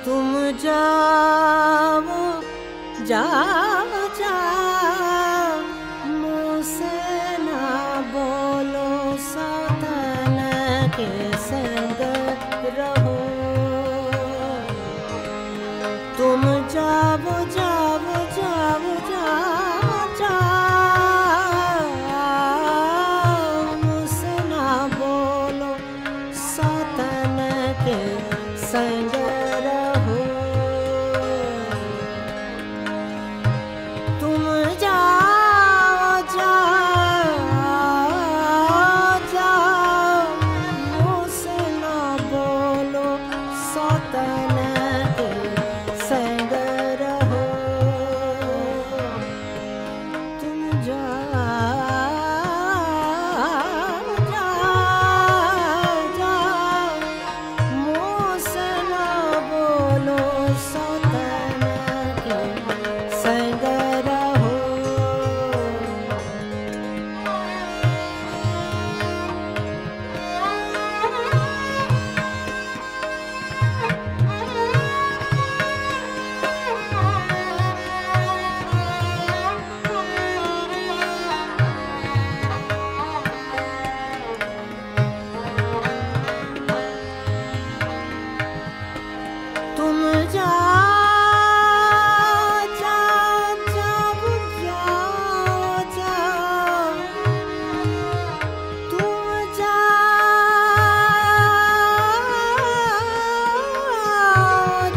तुम जाओ जाओ जाओ मुझसे ना बोलो सौतन के संग रहो तुम जाओ जाओ जाओ जाओ जाओ मुझसे ना बोलो सौतन के संग रहो तुम जाओ जाओ जाओ मुझसे ना बोलो सौतन के संग रहो तुम जाओ जाओ जाओ मुझसे ना बोलो सौतन के संग रहो तुम जाओ जाओ जाओ जाओ जाओ तुम जाओ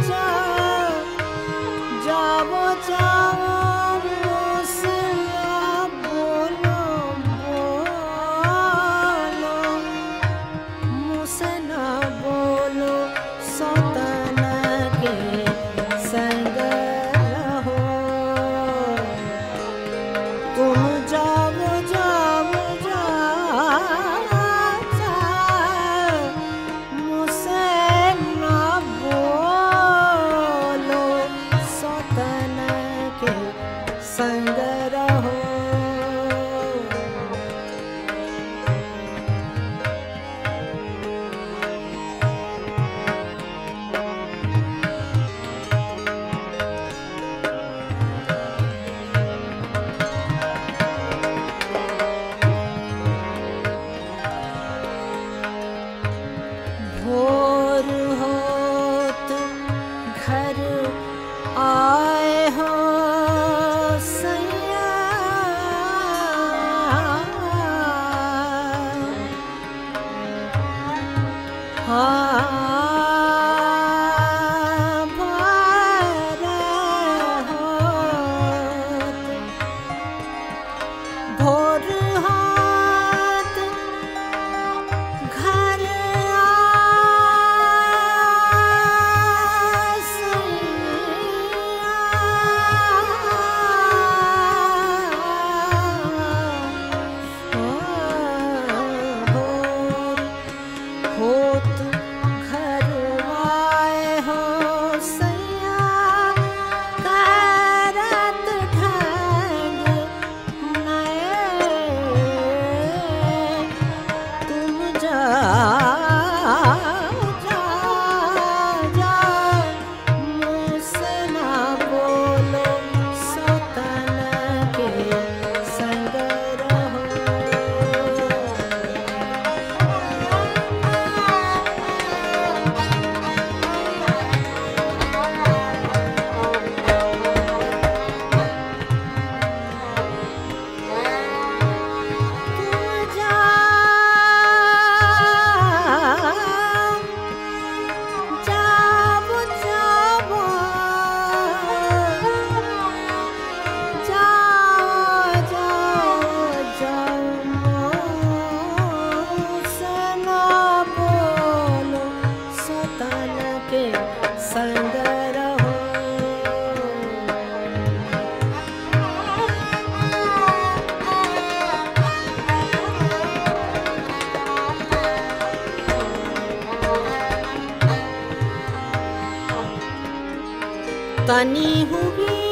जाओ जाओ मुझसे ना बोलो बोलो मुझसे ना बोलो सौतन के संग रहो तुम जाओ जाओ जाओ जाओ मुझसे ना बोलो सौतन के संग रहो भोर होत घर आए हो सैया हाँ भोर होत भोर होत घर होत घर आए हो सैया करत ढंग नए तुम जाओ जाओ जाओ मुझसे ना बोलो सौतन के संग रहो तुम जाओ जाओ जाओ जाओ जाओ मुझसे ना बोलो सौतन के संग रहो तनी हुई